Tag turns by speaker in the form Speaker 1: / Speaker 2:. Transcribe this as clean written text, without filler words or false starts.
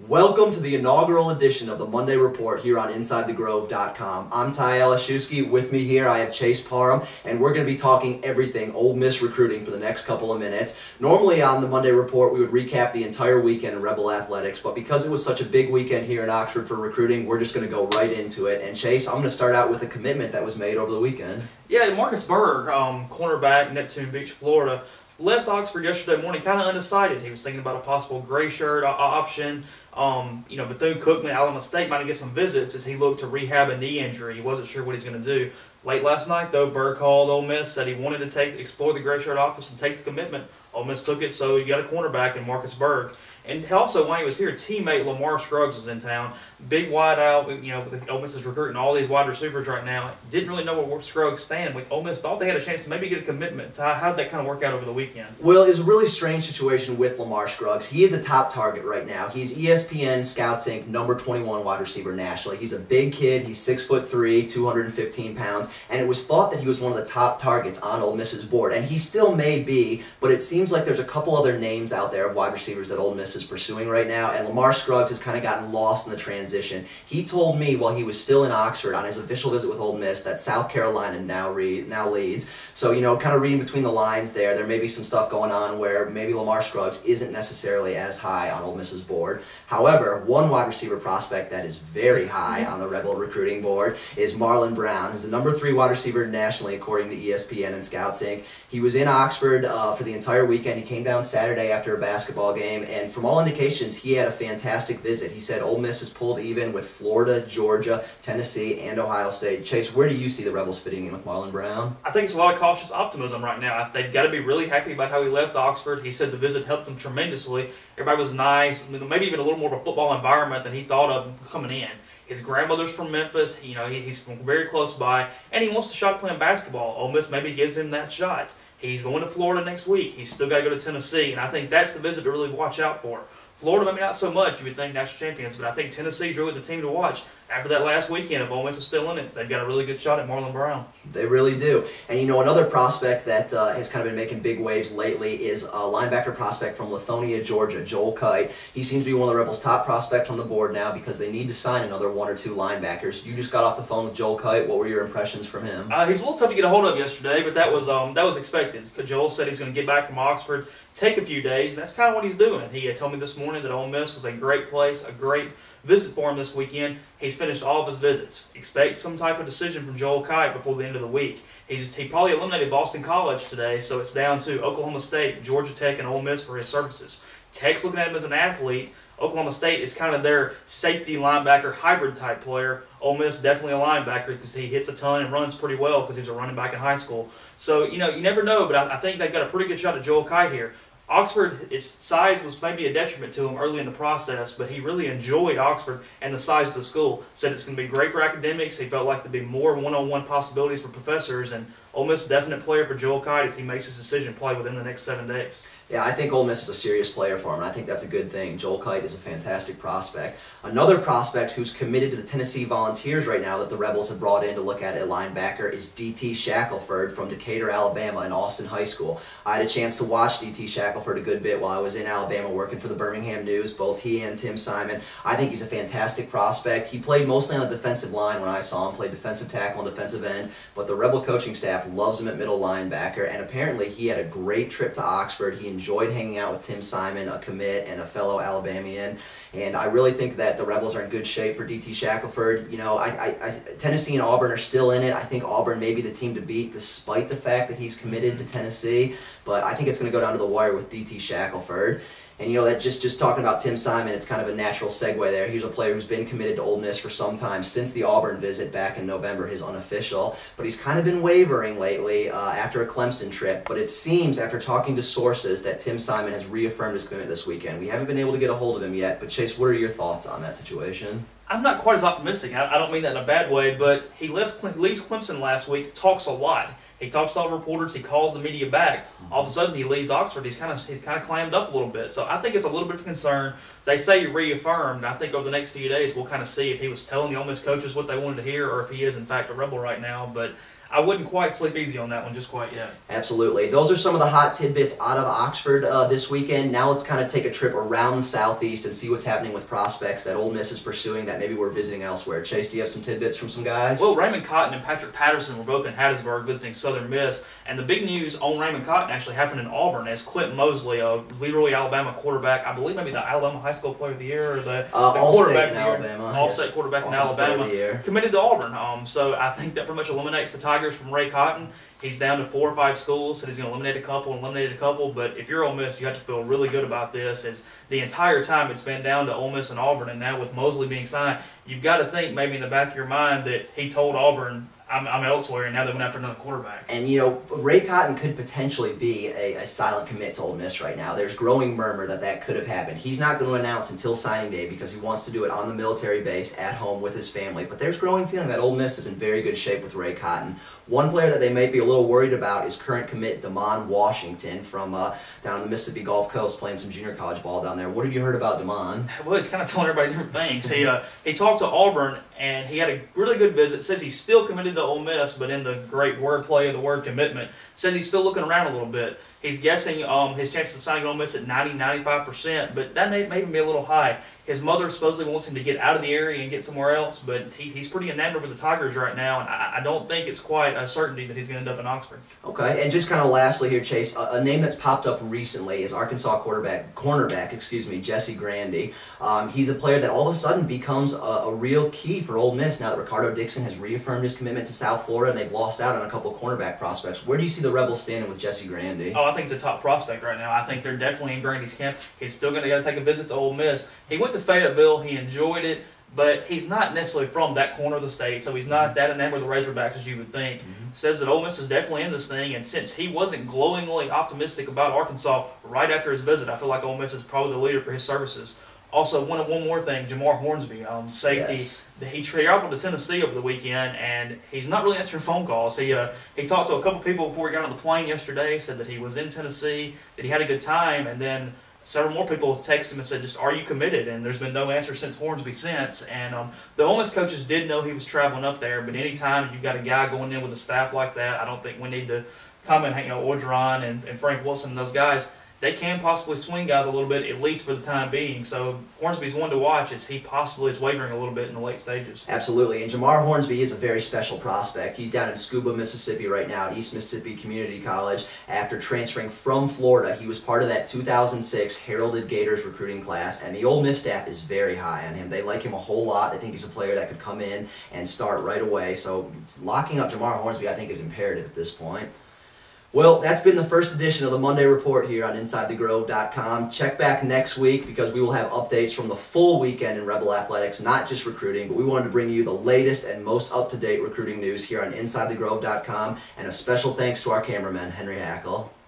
Speaker 1: Welcome to the inaugural edition of the Monday Report here on InsideTheGrove.com. I'm Ty Alashewski. With me here I have Chase Parham, and we're going to be talking everything Ole Miss recruiting for the next couple of minutes. Normally on the Monday Report we would recap the entire weekend in Rebel Athletics, but because it was such a big weekend here in Oxford for recruiting, we're just going to go right into it. And Chase, I'm going to start out with a commitment that was made over the weekend.
Speaker 2: Yeah, Marcus Berg, cornerback, Neptune Beach, Florida, left Oxford yesterday morning kind of undecided. He was thinking about a possible gray shirt option. Bethune-Cookman, Alabama State might get some visits as he looked to rehab a knee injury. He wasn't sure what he's going to do. Late last night, though, Berg called Ole Miss, said he wanted to explore the gray shirt office and take the commitment. Ole Miss took it, so you got a cornerback in Marcus Berg. And also, when he was here, teammate Lamar Scruggs was in town. Big wide out. Ole Miss is recruiting all these wide receivers right now. Didn't really know where Scruggs stand. Ole Miss thought they had a chance to maybe get a commitment. How did that kind of work out over the weekend?
Speaker 1: Well, it was a really strange situation with Lamar Scruggs. He is a top target right now. He's ESPN Scouts Inc. number 21 wide receiver nationally. He's a big kid. He's 6'3", 215 pounds, and it was thought that he was one of the top targets on Ole Miss's board, and he still may be, but it seems like there's a couple other names out there of wide receivers that Ole Miss is pursuing right now, and Lamar Scruggs has kind of gotten lost in the transition. He told me while he was still in Oxford on his official visit with Ole Miss that South Carolina now leads. So, kind of reading between the lines there may be some stuff going on where maybe Lamar Scruggs isn't necessarily as high on Ole Miss's board. However, one wide receiver prospect that is very high on the Rebel recruiting board is Marlon Brown, who's the number 3 wide receiver nationally according to ESPN and Scouts Inc. He was in Oxford for the entire weekend. He came down Saturday after a basketball game, and from all indications, he had a fantastic visit. He said Ole Miss has pulled even with Florida, Georgia, Tennessee, and Ohio State. Chase, where do you see the Rebels fitting in with Marlon Brown?
Speaker 2: I think it's a lot of cautious optimism right now. They've got to be really happy about how he left Oxford. He said the visit helped him tremendously. Everybody was nice, maybe even a little more of a football environment than he thought of coming in. His grandmother's from Memphis. He's very close by, and he wants to shot playing basketball. Ole Miss maybe gives him that shot. He's going to Florida next week. He's still got to go to Tennessee, and I think that's the visit to really watch out for. Florida, maybe not so much. You would think national champions, but I think Tennessee's really the team to watch. After that last weekend, if Ole Miss is still in it, they've got a really good shot at Marlon Brown.
Speaker 1: They really do. And another prospect that has kind of been making big waves lately is a linebacker prospect from Lithonia, Georgia, Joel Kite. He seems to be one of the Rebels' top prospects on the board now because they need to sign another 1 or 2 linebackers. You just got off the phone with Joel Kite. What were your impressions from him?
Speaker 2: He was a little tough to get a hold of yesterday, but that was expected. Joel said he's going to get back from Oxford, take a few days, and that's kind of what he's doing. He told me this morning that Ole Miss was a great place, a great visit for him this weekend. He's finished all of his visits. Expect some type of decision from Joel Kite before the end of the week. He probably eliminated Boston College today, so it's down to Oklahoma State, Georgia Tech, and Ole Miss for his services. Tech's looking at him as an athlete. Oklahoma State is kind of their safety linebacker hybrid type player. Ole Miss definitely a linebacker because he hits a ton and runs pretty well because he was a running back in high school. So, you never know, but I think they've got a pretty good shot at Joel Kite here. Oxford, its size was maybe a detriment to him early in the process, but he really enjoyed Oxford and the size of the school. Said it's going to be great for academics. He felt like there'd be more one-on-one possibilities for professors, and Ole Miss definite player for Joel Kite as he makes his decision play within the next 7 days.
Speaker 1: Yeah, I think Ole Miss is a serious player for him, and I think that's a good thing. Joel Kite is a fantastic prospect. Another prospect who's committed to the Tennessee Volunteers right now that the Rebels have brought in to look at a linebacker is D.T. Shackelford from Decatur, Alabama in Austin High School. I had a chance to watch D.T. Shackelford a good bit while I was in Alabama working for the Birmingham News, both he and Tim Simon. I think he's a fantastic prospect. He played mostly on the defensive line when I saw him, played defensive tackle and defensive end, but the Rebel coaching staff loves him at middle linebacker, and apparently he had a great trip to Oxford. He enjoyed hanging out with Tim Simon, a commit and a fellow Alabamian, and I really think that the Rebels are in good shape for D.T. Shackelford. Tennessee and Auburn are still in it. I think Auburn may be the team to beat despite the fact that he's committed to Tennessee, but I think it's going to go down to the wire with D.T. Shackelford. And that just talking about Tim Simon, it's kind of a natural segue there. He's a player who's been committed to Ole Miss for some time, since the Auburn visit back in November, his unofficial. But he's kind of been wavering lately after a Clemson trip. But it seems, after talking to sources, that Tim Simon has reaffirmed his commitment this weekend. We haven't been able to get a hold of him yet, but Chase, what are your thoughts on that situation?
Speaker 2: I'm not quite as optimistic. I don't mean that in a bad way, but he leaves Clemson last week, talks a lot. He talks to all the reporters. He calls the media back. All of a sudden, he leaves Oxford. He's kind of clammed up a little bit. So I think it's a little bit of concern. They say he reaffirmed. I think over the next few days, we'll kind of see if he was telling the Ole Miss coaches what they wanted to hear, or if he is in fact a Rebel right now. But I wouldn't quite sleep easy on that one just quite yet.
Speaker 1: Absolutely. Those are some of the hot tidbits out of Oxford this weekend. Now let's kind of take a trip around the Southeast and see what's happening with prospects that Ole Miss is pursuing that maybe we're visiting elsewhere. Chase, do you have some tidbits from some guys?
Speaker 2: Well, Raymond Cotton and Patrick Patterson were both in Hattiesburg visiting Southern Miss, and the big news on Raymond Cotton actually happened in Auburn as Clinton Mosley, a Leroy, Alabama quarterback, I believe maybe the Alabama High School Player of the Year or the quarterback of the year, All-State quarterback in Alabama, committed to Auburn. So I think that pretty much eliminates the Tigers from Ray Cotton. He's down to 4 or 5 schools, so he's going to eliminate a couple, but if you're Ole Miss, you have to feel really good about this, as the entire time it's been down to Ole Miss and Auburn, and now with Mosley being signed, you've got to think maybe in the back of your mind that he told Auburn, I'm elsewhere, and now they went after another quarterback.
Speaker 1: And, you know, Ray Cotton could potentially be a silent commit to Ole Miss right now. There's growing murmur that could have happened. He's not going to announce until signing day because he wants to do it on the military base at home with his family. But there's growing feeling that Ole Miss is in very good shape with Ray Cotton. One player that they may be a little worried about is current commit Damon Washington from down on the Mississippi Gulf Coast, playing some junior college ball down there. What have you heard about Damon?
Speaker 2: Well, he's kind of telling everybody different things. He talked to Auburn, and he had a really good visit. Says he's still committed to Ole Miss, but in the great wordplay of the word commitment, says he's still looking around a little bit. He's guessing his chances of signing Ole Miss at 90-95%, but that may be a little high. His mother supposedly wants him to get out of the area and get somewhere else, but he's pretty enamored with the Tigers right now, and I don't think it's quite a certainty that he's going to end up in Oxford.
Speaker 1: Okay, and just kind of lastly here, Chase, a name that's popped up recently is Arkansas cornerback, Jesse Grandy. He's a player that all of a sudden becomes a real key for Ole Miss now that Ricardo Dixon has reaffirmed his commitment to South Florida, and they've lost out on a couple of cornerback prospects. Where do you see the Rebels standing with Jesse Grandy?
Speaker 2: Oh, I think he's a top prospect right now. I think they're definitely in Grandy's camp. He's still going to take a visit to Ole Miss. He went to Fayetteville. He enjoyed it, but he's not necessarily from that corner of the state, so he's not that enamored with the Razorbacks as you would think. Says that Ole Miss is definitely in this thing, and since he wasn't glowingly optimistic about Arkansas right after his visit, I feel like Ole Miss is probably the leader for his services. Also, one more thing, Jamar Hornsby, safety. Yes. He traveled to Tennessee over the weekend, and he's not really answering phone calls. He talked to a couple people before he got on the plane yesterday, said that he was in Tennessee, that he had a good time, and then several more people texted him and said, are you committed? And there's been no answer since Hornsby since. And the Ole Miss coaches did know he was traveling up there, but anytime you've got a guy going in with a staff like that, I don't think we need to comment, Orgeron and Frank Wilson and those guys, they can possibly swing guys a little bit, at least for the time being. So Hornsby's one to watch as he possibly is wavering a little bit in the late stages.
Speaker 1: Absolutely, and Jamar Hornsby is a very special prospect. He's down in Scuba, Mississippi right now at East Mississippi Community College. After transferring from Florida, he was part of that 2006 heralded Gators recruiting class, and the Ole Miss staff is very high on him. They like him a whole lot. They think he's a player that could come in and start right away. So locking up Jamar Hornsby, I think, is imperative at this point. Well, that's been the first edition of the Monday Report here on InsideTheGrove.com. Check back next week because we will have updates from the full weekend in Rebel Athletics, not just recruiting, but we wanted to bring you the latest and most up-to-date recruiting news here on InsideTheGrove.com, and a special thanks to our cameraman, Henry Hackle.